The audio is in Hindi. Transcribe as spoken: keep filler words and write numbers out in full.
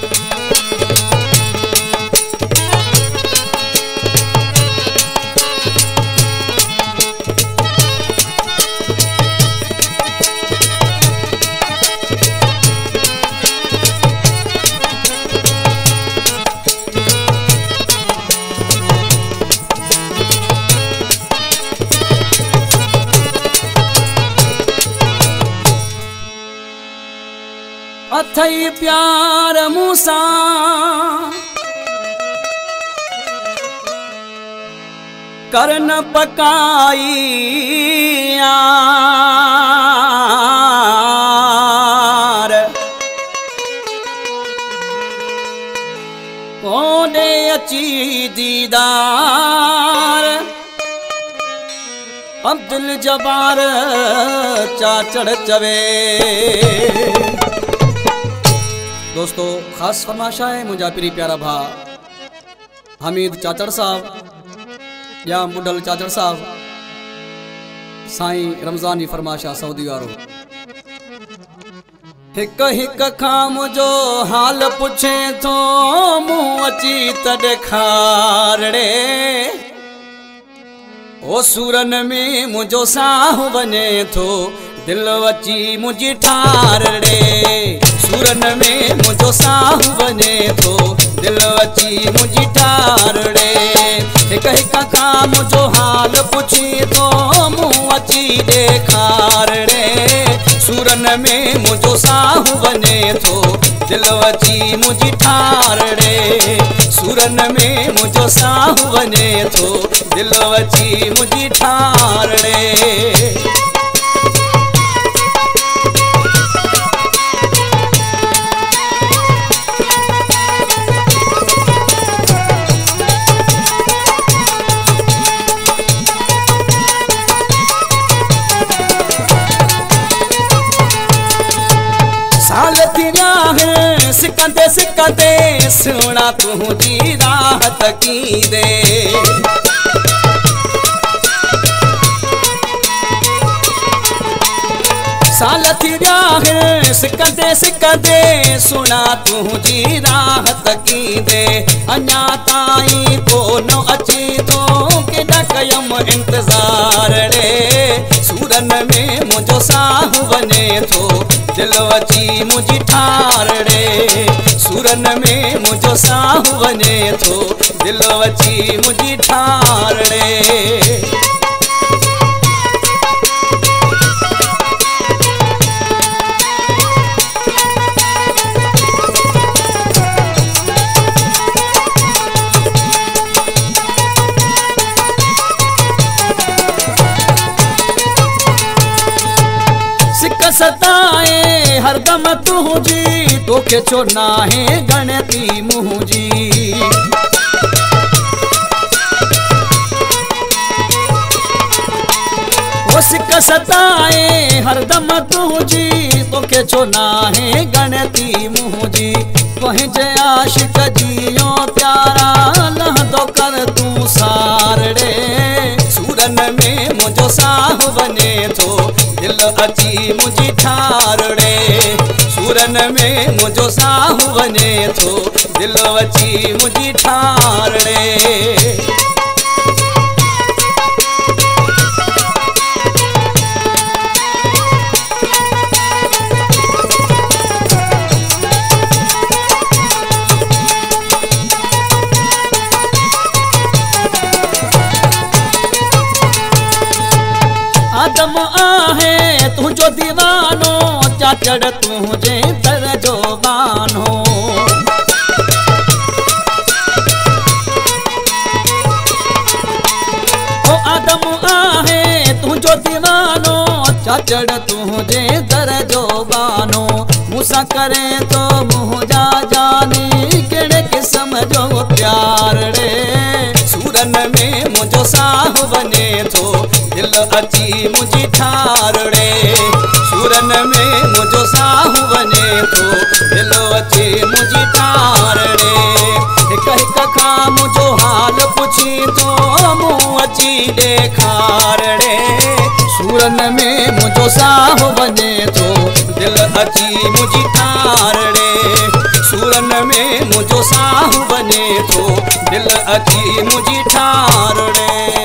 अथई प्यार मूसा करन पकाई यार कोने अची दीदार अब्दुल जब्बार चाचड़ चवे। दोस्तों खास फरमाशा है मुझा पिरी प्यारा भा हमीद चाचड़ साहब या बुढ़ल चाचड़ साहब साईं रमजानी फरमाशा सऊदी वारो। हिक हिक खां मुझो हाल पुछे थो मुँह अची त ॾेखारड़े ओ सूरन में मुझो साह वञे थो दिल अची मुझी ठारड़े सूरन में मुझो साह वञे थो दिल अची मुझी ठारड़े हिक हिक खां मुझो हाल पुछी थो मुँह अची ॾेखारड़े सूरन में मुझो साह वञे थो दिल अची मुझी ठारड़े सूरन में मुझो साह वञे थो दिल अची मुझी ठारड़े। साल थिया है सिकंदे सिकंदे सुना तुझी राहत की दे साल थिया है सिकंदे सिकंदे सुना तुझी राहत की दे अञा ताईं कोन अची तो केॾा कयम इंतज़ार रे सूरन में मुझो साह वञे थो दिल अची मुझी ठारड़े सूरन में मुझो साह वञे थो दिल अची मुझी ठारड़े। सताए हरदम तुझी तोखे छो नाहे गणती मुझी ओ सिक सताए हरदम तुझी तोखे छो नाहे गणती मुझी तुंहिंजे आशिक जियो प्यारा लहंदो कर तूं सारड़े सूरन में मुझो साह वञे थो दिल अची मुझी ठारड़े सूरन में मुझो साह वञे थो दिल अची मुझी ठारड़े। आदम आहे तुझो दीवानो चाचड़ तुझे दर जो बानो ओ आदम आहे तुझो दीवानो चाचड़ तुझे दर जो बानो मूसा करे तो मुझा जानी केड़े किस्म जो प्यार रे सूरन में मुझो साह वञे थो दिल अची मुझी ठारड़े सूरन में मुझो साह वञे थो दिल अची मुझी ठारड़े हिक हिक खां मुझो हाल पुछी थो मुँह अची ॾेखारड़े सूरन में मुझो साह वञे थो दिल अची मुझी ठारड़े सूरन में मुझो साहु बने थो दिल अची मुझी ठारड़े।